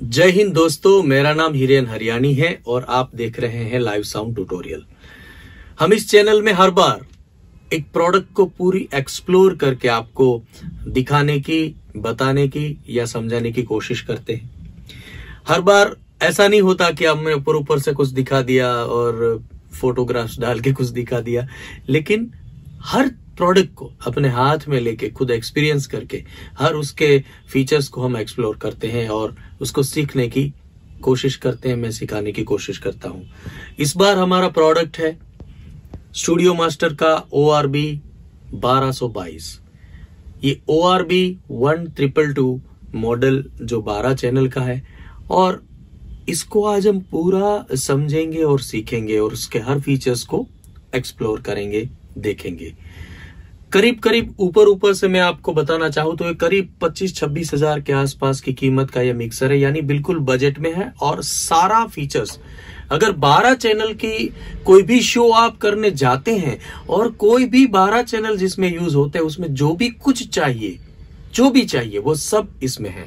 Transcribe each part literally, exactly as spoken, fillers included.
जय हिंद दोस्तों, मेरा नाम हिरेन हरियाणी है और आप देख रहे हैं लाइव साउंड ट्यूटोरियल। हम इस चैनल में हर बार एक प्रोडक्ट को पूरी एक्सप्लोर करके आपको दिखाने की, बताने की या समझाने की कोशिश करते हैं। हर बार ऐसा नहीं होता कि हमने ऊपर ऊपर से कुछ दिखा दिया और फोटोग्राफ्स डाल के कुछ दिखा दिया, लेकिन हर प्रोडक्ट को अपने हाथ में लेके खुद एक्सपीरियंस करके हर उसके फीचर्स को हम एक्सप्लोर करते हैं और उसको सीखने की कोशिश करते हैं। मैं सिखाने की कोशिश करता हूं। इस बार हमारा प्रोडक्ट है स्टूडियो मास्टर का ओ आर बी बारह सौ बाईस। ये O R B one triple two model जो बारह चैनल का है और इसको आज हम पूरा समझेंगे और सीखेंगे और उसके हर फीचर्स को एक्सप्लोर करेंगे, देखेंगे। करीब करीब ऊपर ऊपर से मैं आपको बताना चाहूं तो ये करीब पच्चीस छब्बीस हजार के आसपास की कीमत का ये मिक्सर है, यानी बिल्कुल बजट में है। और सारा फीचर्स, अगर बारह चैनल की कोई भी शो आप करने जाते हैं और कोई भी बारह चैनल जिसमें यूज होते हैं उसमें जो भी कुछ चाहिए, जो भी चाहिए वो सब इसमें है।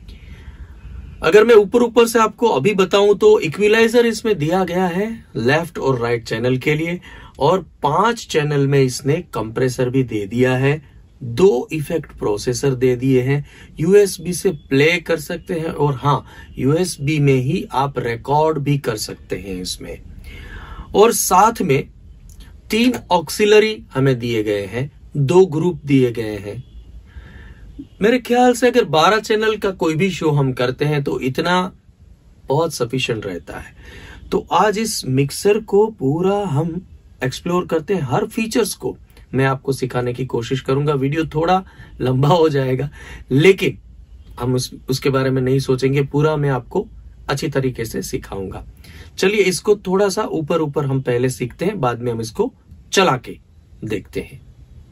अगर मैं ऊपर ऊपर से आपको अभी बताऊं तो इक्विलाइजर इसमें दिया गया है लेफ्ट और राइट चैनल के लिए, और पांच चैनल में इसने कंप्रेसर भी दे दिया है, दो इफेक्ट प्रोसेसर दे दिए हैं, यूएसबी से प्ले कर सकते हैं और हाँ, यूएसबी में ही आप रिकॉर्ड भी कर सकते हैं इसमें। और साथ में तीन ऑक्सिलरी हमें दिए गए हैं, दो ग्रुप दिए गए हैं। मेरे ख्याल से अगर बारह चैनल का कोई भी शो हम करते हैं तो इतना बहुत सफिशिएंट रहता है। तो आज इस मिक्सर को पूरा हम एक्सप्लोर करते हैं, हर फीचर्स को मैं आपको सिखाने की कोशिश करूंगा। वीडियो थोड़ा लंबा हो जाएगा, लेकिन हम उस, उसके बारे में नहीं सोचेंगे, पूरा मैं आपको अच्छी तरीके से सिखाऊंगा। चलिए इसको थोड़ा सा ऊपर ऊपर हम पहले सीखते हैं, बाद में हम इसको चला के देखते हैं।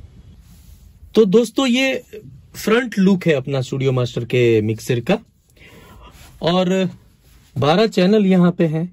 तो दोस्तों ये फ्रंट लुक है अपना स्टूडियो मास्टर के मिक्सर का, और बारह चैनल यहां पे हैं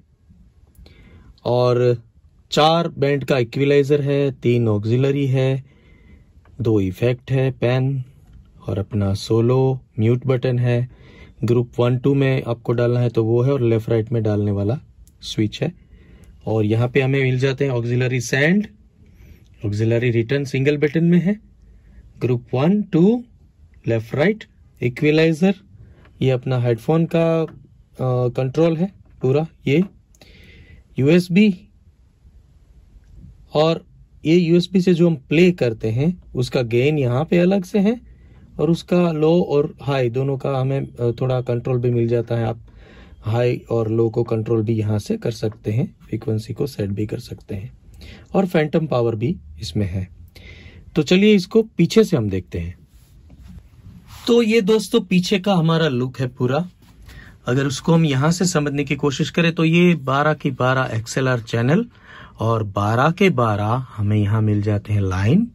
और चार बैंड का इक्विलाइजर है, तीन ऑक्सिलरी है, दो इफेक्ट है, पैन और अपना सोलो म्यूट बटन है। ग्रुप वन टू में आपको डालना है तो वो है, और लेफ्ट राइट में डालने वाला स्विच है। और यहाँ पे हमें मिल जाते हैं auxiliary send, auxiliary return single button में है, group one two left right, equaliser, ये अपना हेडफोन का कंट्रोल है पूरा, ये यूएसबी, और ये यूएसबी से जो हम प्ले करते हैं उसका गेन यहाँ पे अलग से है, और उसका लो और हाई दोनों का हमें थोड़ा कंट्रोल भी मिल जाता है। आप हाई और लो को कंट्रोल भी यहाँ से कर सकते हैं, फ्रीक्वेंसी को सेट भी कर सकते हैं, और फैंटम पावर भी इसमें है। तो चलिए इसको पीछे से हम देखते हैं। तो ये दोस्तों पीछे का हमारा लुक है पूरा। अगर उसको हम यहां से समझने की कोशिश करें तो ये बारह की बारह एक्सएलआर चैनल और बारह के बारह हमें यहां मिल जाते हैं लाइन,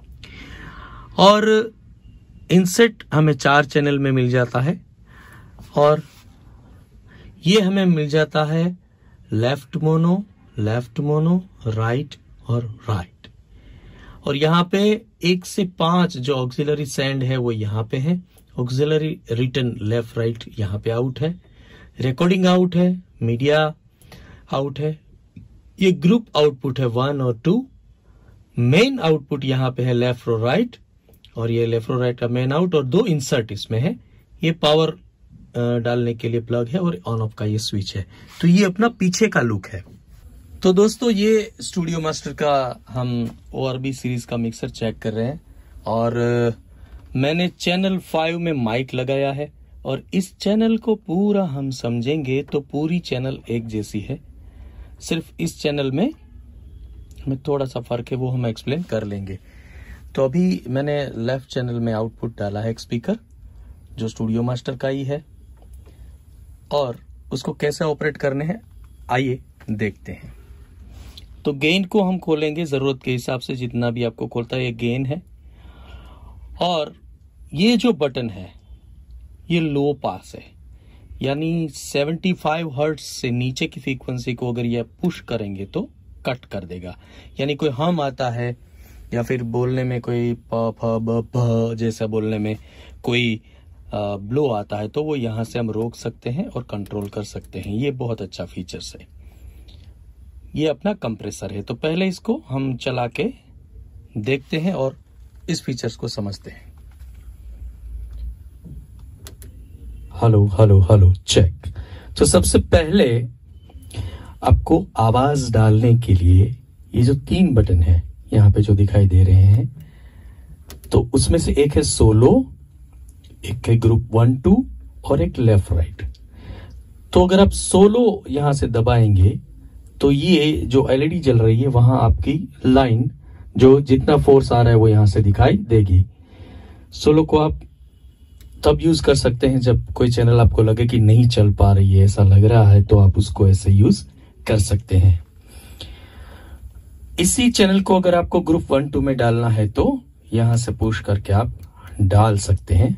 और इनसेट हमें चार चैनल में मिल जाता है, और ये हमें मिल जाता है left mono, left mono, right और राइट। और यहाँ पे एक से पांच जो ऑक्सिलरी सेंड है वो यहाँ पे है, ऑक्सिलरी रिटर्न लेफ्ट राइट यहाँ पे आउट है, रिकॉर्डिंग आउट है, मीडिया आउट है, ये ग्रुप आउटपुट है वन और टू, मेन आउटपुट यहाँ पे है लेफ्ट और राइट, और ये लेफ्ट और राइट का मेन आउट, और दो इंसर्ट इसमें है, ये पावर डालने के लिए प्लग है, और ऑन ऑफ का ये स्विच है। तो ये अपना पीछे का लुक है। तो दोस्तों ये स्टूडियो मास्टर का हम ओ आर बी सीरीज का मिक्सर चेक कर रहे हैं, और मैंने चैनल फाइव में माइक लगाया है, और इस चैनल को पूरा हम समझेंगे तो पूरी चैनल एक जैसी है, सिर्फ इस चैनल में हमें थोड़ा सा फर्क है, वो हम एक्सप्लेन कर लेंगे। तो अभी मैंने लेफ्ट चैनल में आउटपुट डाला है एक स्पीकर जो स्टूडियो मास्टर का ही है, और उसको कैसे ऑपरेट करने हैं आइए देखते हैं। तो गेन को हम खोलेंगे जरूरत के हिसाब से, जितना भी आपको खोलता है ये गेन है, और ये जो बटन है ये लो पास है, यानी पचहत्तर हर्ट्ज से नीचे की फ्रीक्वेंसी को अगर ये पुश करेंगे तो कट कर देगा। यानी कोई हम आता है या फिर बोलने में कोई प फ ब भ जैसा बोलने में कोई ब्लो आता है तो वो यहाँ से हम रोक सकते हैं और कंट्रोल कर सकते हैं। ये बहुत अच्छा फीचर्स है। ये अपना कंप्रेसर है। तो पहले इसको हम चला के देखते हैं और इस फीचर्स को समझते हैं। Hello hello hello check. तो सबसे पहले आपको आवाज डालने के लिए ये जो तीन बटन है यहाँ पे जो दिखाई दे रहे हैं, तो उसमें से एक है सोलो, एक है ग्रुप वन टू और एक लेफ्ट राइट। तो अगर आप सोलो यहां से दबाएंगे तो ये जो एलईडी जल रही है वहां आपकी लाइन जो जितना फोर्स आ रहा है वो यहां से दिखाई देगी। सोलो को आप तब यूज कर सकते हैं जब कोई चैनल आपको लगे कि नहीं चल पा रही है, ऐसा लग रहा है, तो आप उसको ऐसे यूज कर सकते हैं। इसी चैनल को अगर आपको ग्रुप वन टू में डालना है तो यहां से पुश करके आप डाल सकते हैं।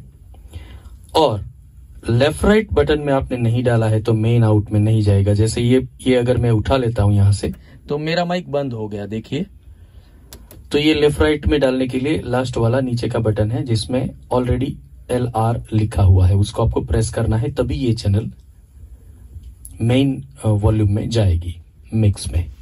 और लेफ्ट राइट बटन में आपने नहीं डाला है तो मेन आउट में नहीं जाएगा। जैसे ये ये अगर मैं उठा लेता हूं यहां से तो मेरा माइक बंद हो गया, देखिए। तो ये लेफ्ट राइट में डालने के लिए लास्ट वाला नीचे का बटन है जिसमें ऑलरेडी एल आर लिखा हुआ है, उसको आपको प्रेस करना है तभी ये चैनल मेन वॉल्यूम में जाएगी, मिक्स में।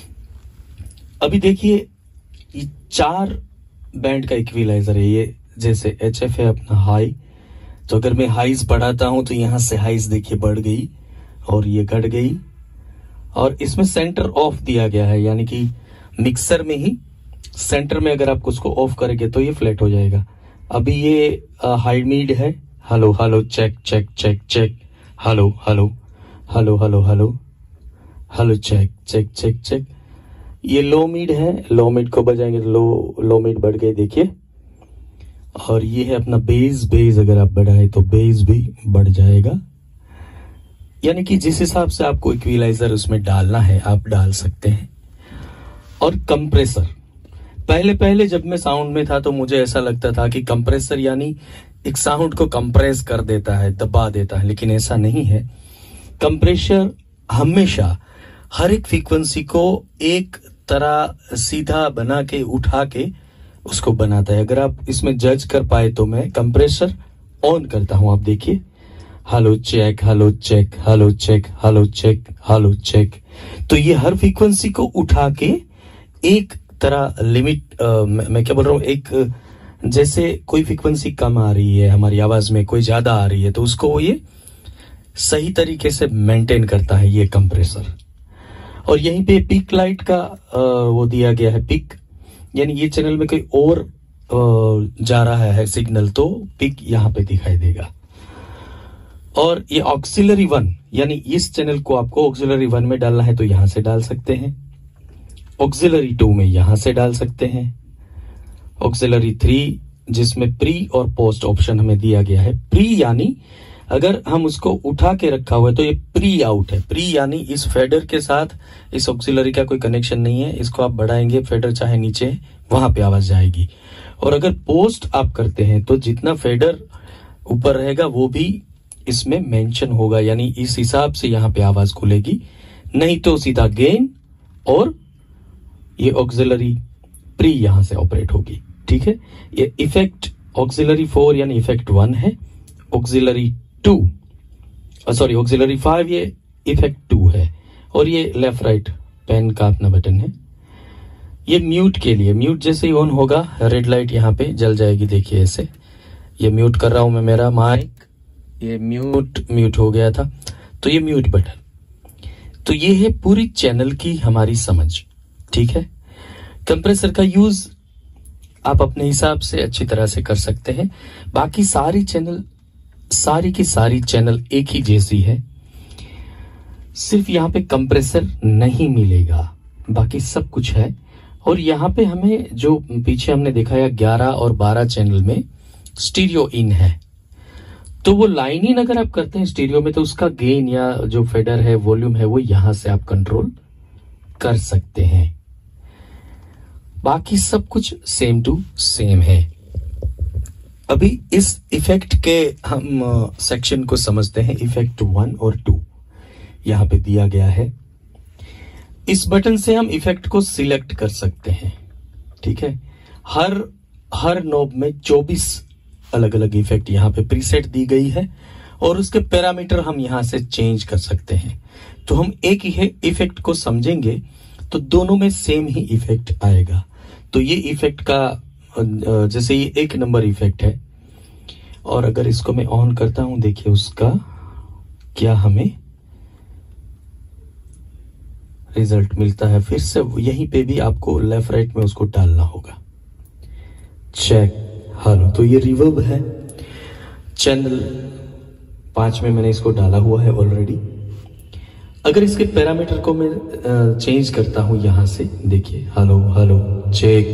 अभी देखिए ये चार बैंड का इक्विलाइजर है। ये जैसे एच एफ है अपना हाई, तो अगर मैं हाइज बढ़ाता हूं तो यहां से हाइज देखिए बढ़ गई और ये घट गई। और इसमें सेंटर ऑफ दिया गया है, यानी कि मिक्सर में ही सेंटर में अगर आप उसको ऑफ करेंगे तो ये फ्लैट हो जाएगा। अभी ये हाई मीड है। Hello hello check check check check. Hello hello hello hello hello hello check check check check. ये लो मिड है, लो मिड को बजाएंगे तो लो लो मिड बढ़ गए, देखिए। और ये है अपना बेस, बेस अगर आप बढ़ाए तो बेस भी बढ़ जाएगा। यानी कि जिस हिसाब से आपको इक्विलाइजर उसमें डालना है आप डाल सकते हैं। और कंप्रेसर, पहले पहले जब मैं साउंड में था तो मुझे ऐसा लगता था कि कंप्रेसर यानी एक साउंड को कंप्रेस कर देता है, दबा देता है, लेकिन ऐसा नहीं है। कंप्रेसर हमेशा हर एक फ्रीक्वेंसी को एक तरह सीधा बना के उठा के उसको बनाता है। अगर आप इसमें जज कर पाए तो मैं कंप्रेसर ऑन करता हूं, आप देखिए। Hello check hello check hello check hello check hello check. तो ये हर फ्रीक्वेंसी को उठा के एक तरह लिमिट, आ, मैं, मैं क्या बोल रहा हूं, एक जैसे कोई फ्रीक्वेंसी कम आ रही है हमारी आवाज में, कोई ज्यादा आ रही है, तो उसको ये सही तरीके से मेंटेन करता है ये कंप्रेसर। और यहीं पे पिक लाइट का आ, वो दिया गया है, पिक, यानी ये चैनल में कोई और आ, जा रहा है सिग्नल तो पिक यहां पे दिखाई देगा। और ये ऑक्सिलरी वन, यानी इस चैनल को आपको ऑक्सिलरी वन में डालना है तो यहां से डाल सकते हैं, ऑक्सिलरी टू में यहां से डाल सकते हैं, ऑक्सिलरी थ्री जिसमें प्री और पोस्ट ऑप्शन हमें दिया गया है। प्री यानी अगर हम उसको उठा के रखा हुआ है तो ये प्री आउट है। प्री यानी इस फेडर के साथ इस ऑक्सिलरी का कोई कनेक्शन नहीं है, इसको आप बढ़ाएंगे, फेडर चाहे नीचे वहां पे आवाज जाएगी। और अगर पोस्ट आप करते हैं तो जितना फेडर ऊपर रहेगा वो भी इसमें मेंशन होगा, यानी इस हिसाब से यहाँ पे आवाज खुलेगी, नहीं तो सीधा गेन और ये ऑक्सिलरी प्री यहां से ऑपरेट होगी। ठीक है, ये इफेक्ट ऑक्सिलरी फोर यानी इफेक्ट वन है, auxiliary two sorry auxiliary five ये इफेक्ट टू है, और ये लेफ्ट राइट पेन का अपना बटन है। ये म्यूट के लिए, म्यूट जैसे ही ऑन होगा रेड लाइट यहाँ पे जल जाएगी, देखिए ऐसे। ये म्यूट कर रहा हूं मैं मेरा माइक, ये म्यूट म्यूट हो गया था, तो ये म्यूट बटन। तो ये है पूरी चैनल की हमारी समझ। ठीक है, कंप्रेसर का यूज आप अपने हिसाब से अच्छी तरह से कर सकते हैं। बाकी सारी चैनल सारी की सारी चैनल एक ही जैसी है, सिर्फ यहाँ पे कंप्रेसर नहीं मिलेगा, बाकी सब कुछ है। और यहाँ पे हमें जो पीछे हमने दिखाया ग्यारह और बारह चैनल में स्टीरियो इन है, तो वो लाइन इन अगर आप करते हैं स्टीरियो में तो उसका गेन या जो फेडर है, वॉल्यूम है, वो यहां से आप कंट्रोल कर सकते हैं। बाकी सब कुछ सेम टू सेम है। अभी इस इफेक्ट के हम सेक्शन को समझते हैं। इफेक्ट वन और टू यहां पे दिया गया है। इस बटन से हम इफेक्ट को सिलेक्ट कर सकते हैं। ठीक है, हर हर नॉब में चौबीस अलग अलग इफेक्ट यहाँ पे प्रीसेट दी गई है और उसके पैरामीटर हम यहाँ से चेंज कर सकते हैं। तो हम एक ही इफेक्ट को समझेंगे तो दोनों में सेम ही इफेक्ट आएगा। तो ये इफेक्ट का जैसे ये एक नंबर इफेक्ट है और अगर इसको मैं ऑन करता हूं, देखिए उसका क्या हमें रिजल्ट मिलता है। फिर से यहीं पे भी आपको लेफ्ट राइट में उसको डालना होगा। Check, hello. तो ये रिवर्ब है, चैनल पांच में मैंने इसको डाला हुआ है ऑलरेडी। अगर इसके पैरामीटर को मैं चेंज करता हूं यहां से, देखिए हेलो हेलो, चेक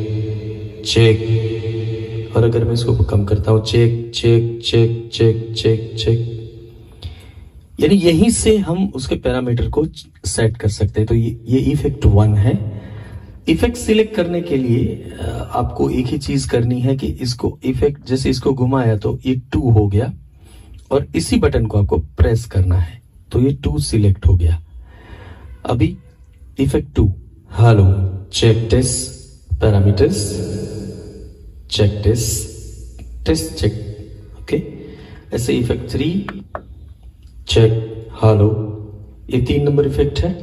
चेक, और अगर मैं इसको कम करता हूं, check check check check check check, यानी यहीं से हम उसके पैरामीटर को सेट कर सकते हैं। तो ये ये इफेक्ट वन है। इफेक्ट सिलेक्ट करने के लिए आपको एक ही चीज करनी है कि इसको इफेक्ट जैसे इसको घुमाया तो ये टू हो गया और इसी बटन को आपको प्रेस करना है तो ये टू सिलेक्ट हो गया। अभी effect two, hello, check test parameters, check test test check, okay. ऐसे इफेक्ट थ्री, चेक, हेलो, ये तीन नंबर इफेक्ट है।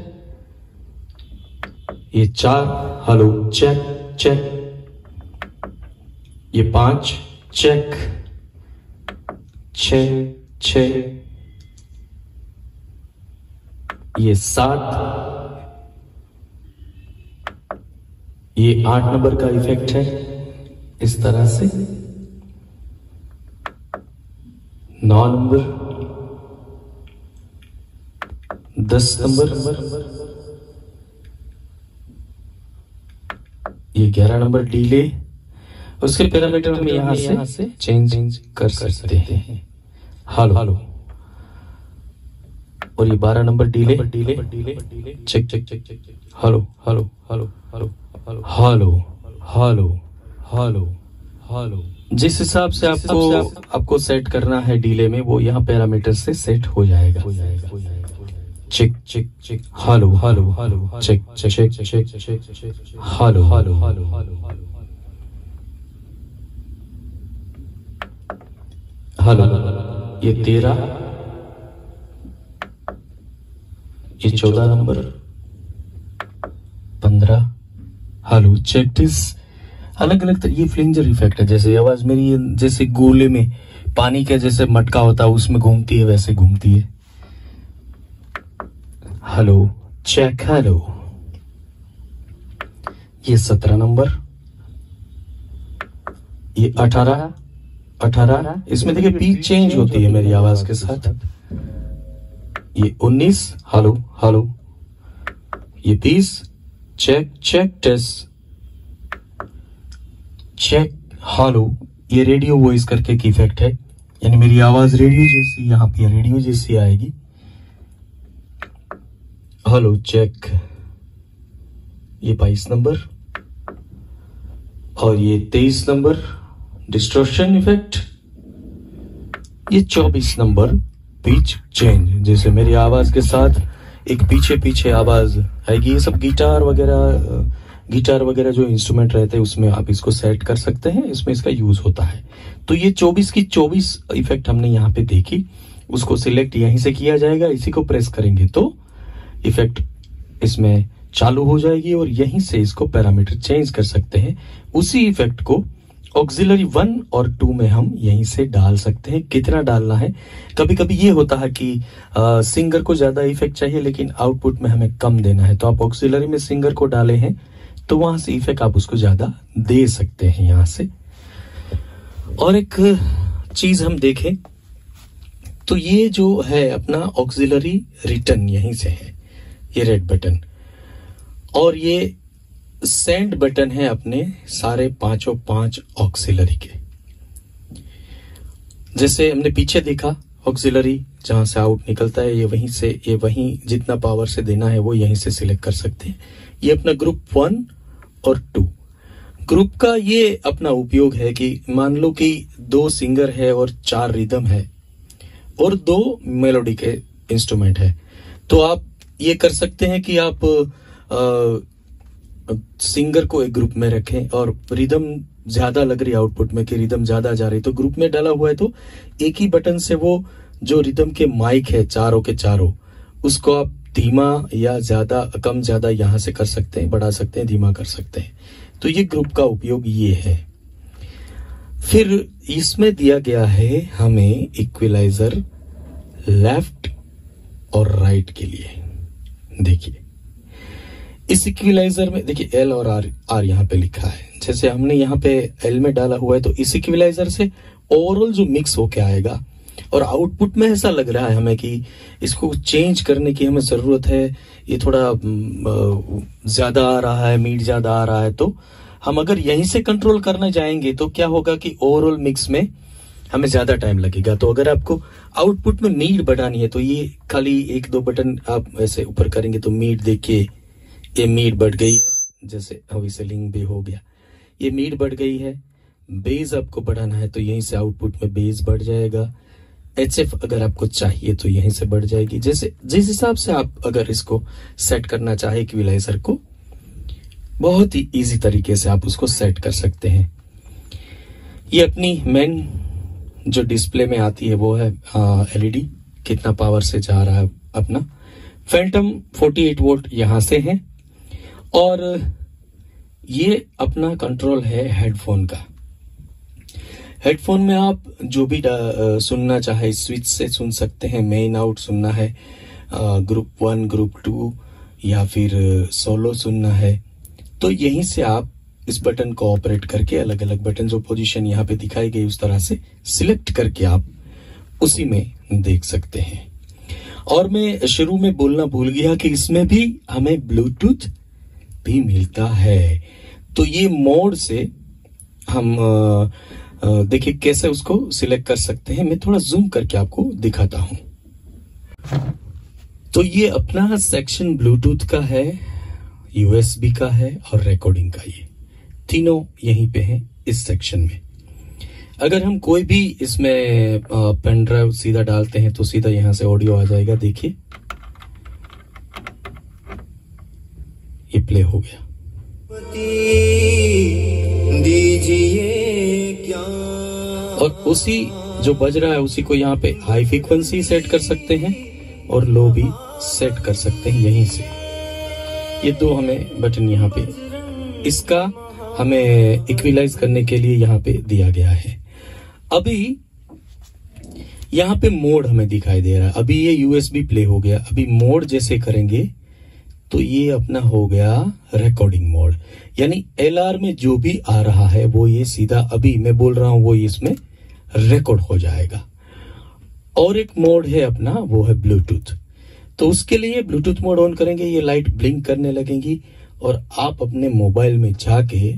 ये चार, हेलो, चेक चेक। ये पांच, चेक, छ छ। ये सात, ये आठ नंबर का इफेक्ट है। इस तरह से नौ नंबर, दस नंबर, ये ग्यारह नंबर डिले। उसके पैरामीटर हम यहां से, से चेंज कर सकते हैं। हेलो, और ये बारह number delay delay check check check check, hello hello hello hello hello hello hello hello hello. जिस हिसाब से आपको आपको सेट करना है डिले में, वो यहाँ पैरामीटर से सेट हो जाएगा। Check check check, hello hello hello, check check check check check, hello hello hello hello. ये तेरह, ये चौदह नंबर, पंद्रह, हेलो, चेक दिस। अलग अलग ये फ्लिंजर इफेक्ट है। जैसे आवाज मेरी जैसे गोले में पानी का जैसे मटका होता है उसमें घूमती है, वैसे घूमती है। Hello, check, hello. ये सत्रह नंबर, ये अठारह अठारह। इसमें देखिए पिच चेंज होती है मेरी आवाज के साथ। ये उन्नीस, हेलो हेलो। ये बीस, check check test, check, hello. ये रेडियो वॉइस करके एक इफेक्ट है, यानी मेरी आवाज रेडियो जैसी यहाँ पे रेडियो जैसी आएगी। Hello, check. ये बाईस नंबर और ये तेईस नंबर डिस्टॉर्शन इफेक्ट। ये चौबीस नंबर पिच चेंज, जैसे मेरी आवाज के साथ एक पीछे पीछे आवाज आएगी। ये सब गिटार वगैरह गिटार वगैरह जो इंस्ट्रूमेंट रहते हैं उसमें आप इसको सेट कर सकते हैं, इसमें इसका यूज होता है। तो ये चौबीस की चौबीस इफेक्ट हमने यहाँ पे देखी, उसको सिलेक्ट यहीं से किया जाएगा। इसी को प्रेस करेंगे तो इफेक्ट इसमें चालू हो जाएगी और यहीं से इसको पैरामीटर चेंज कर सकते हैं। उसी इफेक्ट को ऑक्सिलरी वन और टू में हम यहीं से डाल सकते हैं। कितना डालना है, कभी कभी ये होता है कि आ, सिंगर को ज्यादा इफेक्ट चाहिए लेकिन आउटपुट में हमें कम देना है, तो आप ऑक्सिलरी में सिंगर को डाले हैं तो वहां से इफेक्ट आप उसको ज्यादा दे सकते हैं यहां से। और एक चीज हम देखें तो ये जो है अपना ऑक्सिलरी रिटर्न यहीं से है, ये रेड बटन, और ये सेंड बटन है अपने सारे पांचों पांच ऑक्सिलरी के। जैसे हमने पीछे देखा ऑक्सिलरी जहां से आउट निकलता है, ये वहीं से ये वहीं जितना पावर से देना है वो यहीं से सिलेक्ट कर सकते हैं। ये अपना ग्रुप वन और टू। ग्रुप का ये अपना उपयोग है कि मान लो कि दो सिंगर है और चार रिदम है और दो मेलोडी के इंस्ट्रूमेंट है, तो आप ये कर सकते हैं कि आप आ, सिंगर को एक ग्रुप में रखें और रिदम ज्यादा लग रही है आउटपुट में कि रिदम ज्यादा जा रही, तो ग्रुप में डाला हुआ है तो एक ही बटन से वो जो रिदम के माइक है चारों के चारों, उसको आप धीमा या ज्यादा कम ज्यादा यहां से कर सकते हैं, बढ़ा सकते हैं, धीमा कर सकते हैं। तो ये ग्रुप का उपयोग ये है। फिर इसमें दिया गया है हमें इक्विलाइजर लेफ्ट और राइट के लिए। देखिए इस इक्विलाइजर में देखिए एल और आर आर यहाँ पे लिखा है, जैसे हमने यहाँ पे एल में डाला हुआ है तो इस इक्विलाइजर से ओवरऑल जो मिक्स होके आएगा, और आउटपुट में ऐसा लग रहा है हमें कि इसको चेंज करने की हमें जरूरत है, ये थोड़ा ज्यादा आ रहा है, मीड ज्यादा आ रहा है, तो हम अगर यहीं से कंट्रोल करने जाएंगे तो क्या होगा कि ओवरऑल मिक्स में हमें ज्यादा टाइम लगेगा। तो अगर आपको आउटपुट में मीड बढ़ानी है तो ये खाली एक दो बटन आप ऐसे ऊपर करेंगे तो मीड देखिए ये मीड बढ़ गई है, जैसे व्हिसलिंग भी हो गया, ये मीड बढ़ गई है। बेस आपको बढ़ाना है तो यहीं से आउटपुट में बेस बढ़ जाएगा। एचएफ अगर आपको चाहिए तो यहीं से बढ़ जाएगी। जैसे जिस हिसाब से आप अगर इसको सेट करना चाहे इक्विलाइजर को, बहुत ही इजी तरीके से आप उसको सेट कर सकते हैं। ये अपनी मेन जो डिस्प्ले में आती है वो है एलईडी, कितना पावर से जा रहा है अपना। फैंटम अड़तालीस वोल्ट यहां से है, और ये अपना कंट्रोल है हेडफोन का। हेडफोन में आप जो भी सुनना चाहे स्विच से सुन सकते हैं, मेन आउट सुनना है, ग्रुप वन ग्रुप टू या फिर सोलो सुनना है, तो यहीं से आप इस बटन को ऑपरेट करके अलग अलग बटन जो पोजीशन यहाँ पे दिखाई गई उस तरह से सिलेक्ट करके आप उसी में देख सकते हैं। और मैं शुरू में बोलना भूल गया कि इसमें भी हमें ब्लूटूथ भी मिलता है। तो ये मोड से हम देखिए कैसे उसको सिलेक्ट कर सकते हैं। मैं थोड़ा जूम करके आपको दिखाता हूं। तो ये अपना सेक्शन ब्लूटूथ का है, यूएसबी का है और रिकॉर्डिंग का, ये तीनों यहीं पे हैं इस सेक्शन में। अगर हम कोई भी इसमें पेन ड्राइव सीधा डालते हैं तो सीधा यहां से ऑडियो आ जाएगा। देखिए ये प्ले हो गया। और उसी जो बज रहा है उसी को यहाँ पे हाई फ्रीक्वेंसी सेट कर सकते हैं और लो भी सेट कर सकते हैं यहीं से। ये दो हमें बटन यहाँ पे इसका हमें इक्विलाइज करने के लिए यहाँ पे दिया गया है। अभी यहाँ पे मोड हमें दिखाई दे रहा है। अभी ये यूएसबी प्ले हो गया। अभी मोड जैसे करेंगे तो ये अपना हो गया रिकॉर्डिंग मोड, यानी एलआर में जो भी आ रहा है वो ये सीधा अभी मैं बोल रहा हूं वो इसमें रिकॉर्ड हो जाएगा। और एक मोड है अपना, वो है ब्लूटूथ। तो उसके लिए ब्लूटूथ मोड ऑन करेंगे, ये लाइट ब्लिंक करने लगेंगी और आप अपने मोबाइल में जाके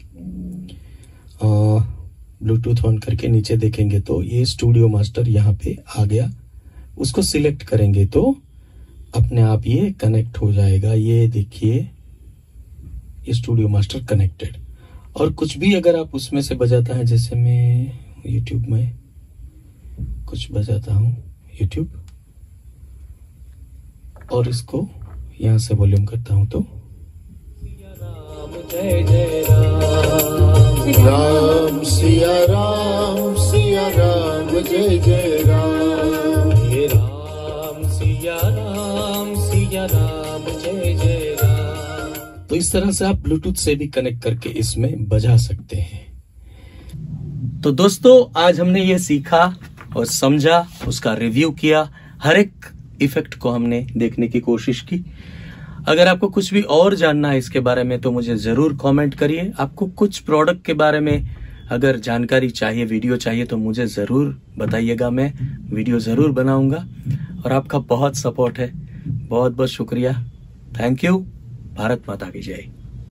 ब्लूटूथ ऑन करके नीचे देखेंगे तो ये स्टूडियो मास्टर यहाँ पे आ गया। उसको सिलेक्ट करेंगे तो अपने आप ये कनेक्ट हो जाएगा। ये देखिए ये स्टूडियो मास्टर कनेक्टेड। और कुछ भी अगर आप उसमें से बजाता है, जैसे मैं यूट्यूब में कुछ बजाता हूं यूट्यूब और इसको यहां से वॉल्यूम करता हूं तो जय जय राम राम सिया राम सिया राम जय जय राम, हे राम सिया राम सिया राम जय जय राम। तो इस तरह से आप ब्लूटूथ से भी कनेक्ट करके इसमें बजा सकते हैं। तो दोस्तों आज हमने ये सीखा और समझा, उसका रिव्यू किया, हर एक इफेक्ट को हमने देखने की कोशिश की। अगर आपको कुछ भी और जानना है इसके बारे में तो मुझे जरूर कमेंट करिए। आपको कुछ प्रोडक्ट के बारे में अगर जानकारी चाहिए, वीडियो चाहिए तो मुझे जरूर बताइएगा, मैं वीडियो जरूर बनाऊंगा। और आपका बहुत सपोर्ट है, बहुत बहुत शुक्रिया। Thank you. भारत माता की जय।